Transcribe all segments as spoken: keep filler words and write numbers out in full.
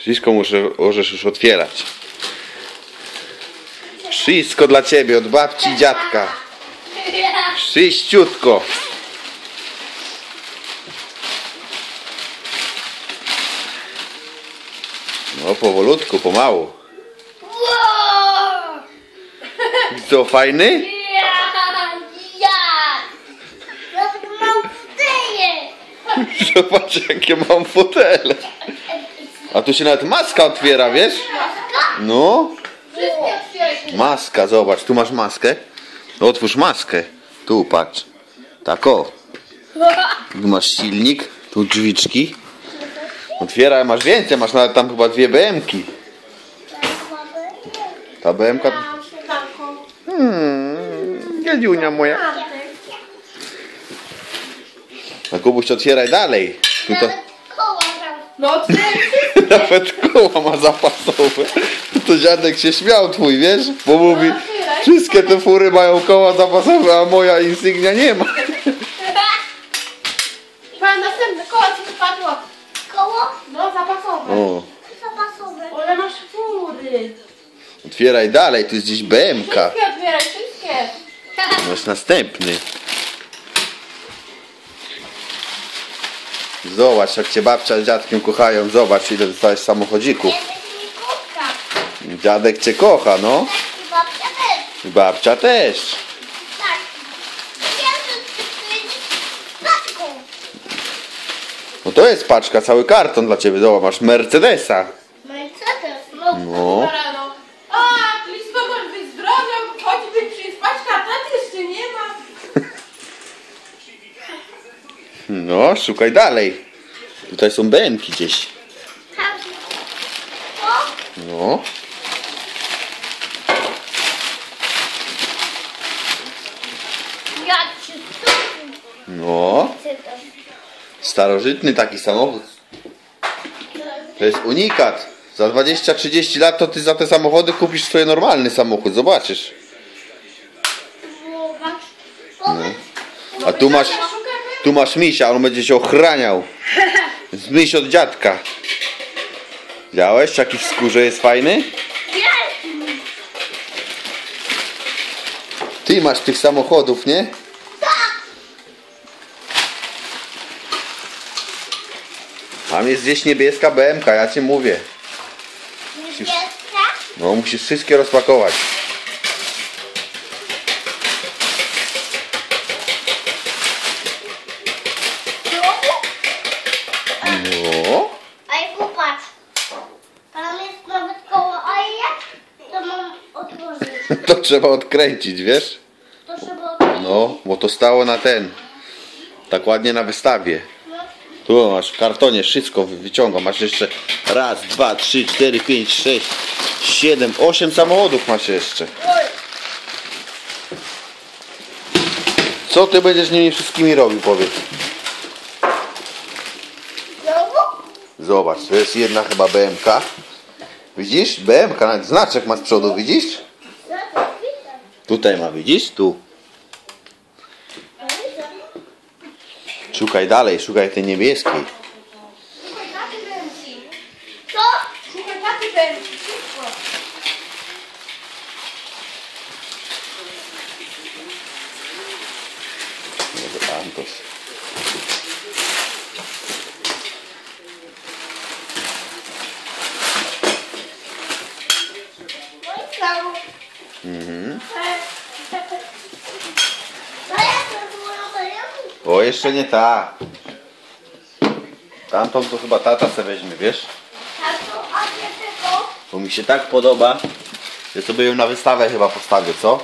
Wszystko muszę, możesz już otwierać. Wszystko dla ciebie, od babci i dziadka. Czyściutko. No powolutku, pomału. Co, fajny? Zobacz, jakie mam fotele. A tu się nawet maska otwiera, wiesz? No. Maska, zobacz, tu masz maskę. Otwórz maskę. Tu patrz. Tak o. Tu masz silnik, tu drzwiczki. Otwieraj, masz więcej, masz nawet tam chyba dwie B M ki. Ta B M ka... Hmm, Jadziunia moja. A Kubuś, otwieraj dalej. Tutaj... No Nawet koła ma zapasowe. To dziadek się śmiał twój, wiesz? Bo mówi, wszystkie te fury mają koła zapasowe, a moja Insignia nie ma. Mam następne koło, co wypadło. Koło? No, zapasowe. O. Zapasowe. Ale masz fury. Otwieraj dalej, tu jest gdzieś B M ka. Wszystkie otwieraj, wszystkie. Masz następny. Zobacz, jak cię babcia z dziadkiem kochają. Zobacz, ile dostałeś samochodzików. Dziadek mnie kocha. Dziadek cię kocha, no. I babcia też. I babcia też. Tak. Ja tu z paczką. No to jest paczka, cały karton dla ciebie. Zobacz, masz Mercedesa. Mercedes. No. Dobra, no. A, listonosz wyzdrowiał, choćby przyjść paczka, a taty jeszcze nie ma. No, szukaj dalej. Tutaj są B M ki gdzieś. Tam. O, No. ja ci tu. No. Starożytny taki samochód. To jest unikat. Za dwadzieścia trzydzieści lat to ty za te samochody kupisz swój normalny samochód. Zobaczysz. Powiedz. A tu masz, tu masz misia, on będzie cię ochraniał. Jest miś od dziadka. Widziałeś, jaki w skórze jest fajny? Ty masz tych samochodów, nie? Tam jest gdzieś niebieska B M ka, ja ci mówię. Niebieska? No, musisz wszystkie rozpakować. No. A jak popatrz. Tam jest nawet koło, a jak to mam otworzyć? To trzeba odkręcić, wiesz? To trzeba otworzyć. No, bo to stało na ten. Tak ładnie na wystawie. Tu masz w kartonie wszystko wyciągam. Masz jeszcze raz, dwa, trzy, cztery, pięć, sześć, siedem, osiem samochodów masz jeszcze. Co ty będziesz nimi wszystkimi robił, powiedz? Znowu? Zobacz, to jest jedna chyba B M ka. Widzisz? B M ka, nawet znaczek ma z przodu, widzisz? Tutaj ma, widzisz? Tu. Szukaj dalej, szukaj tej niebieskiej. Szukaj taty bęci. Co? Szukaj taty bęci, szybko. Może Antos. No i znowu. Mhm. No ja to złożę do jaku. O, jeszcze nie ta. Tamtą to chyba tata se weźmie, wiesz? Tato, a nie tego? Bo mi się tak podoba, że sobie ją na wystawę chyba postawię, co?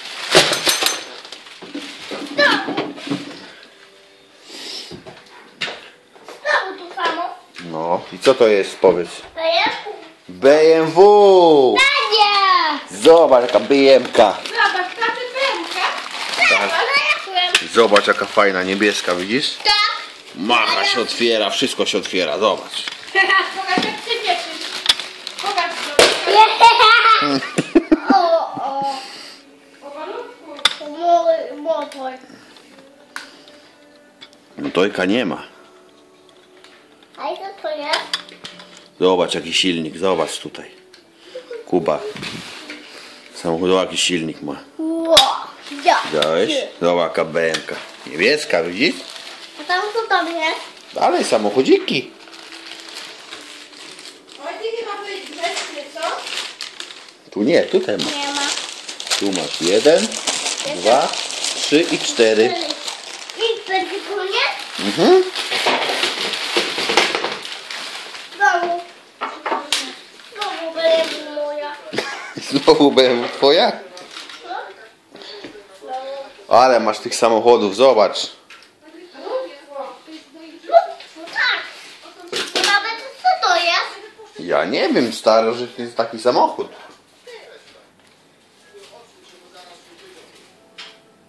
Znowu to samo. No i co to jest, powiedz? To jest? B M W! Nadia! Zobacz jaka B M ka. Zobacz, taty bęka. Tak, no ja byłem. Zobacz jaka fajna, niebieska, widzisz? Tak. Macha się otwiera, wszystko się otwiera, zobacz. Pokaż, jak ty cieszysz. Pokaż to. O, o. Powolutku. Mój motor. No tojka nie ma. A co to jest? Zobacz jaki silnik, zobacz tutaj. Kuba. Samochód jaki silnik ma. Wow. Ja. Widziałeś? Zobacz jaka B M ka. Niebieska, widzisz? A tam co tam jest? Dalej samochodziki. Oj, ty chyba to jest grzeczny, co? Tu nie, tutaj masz. Nie ma. Tu masz jeden, dwa, trzy i cztery. I będzie koniec? Mhm. Znowu. Znowu będzie moja. Znowu B M W twoja? Ale masz tych samochodów, zobacz. No tak. To nawet co to jest? Ja nie wiem, starożytny jest taki samochód.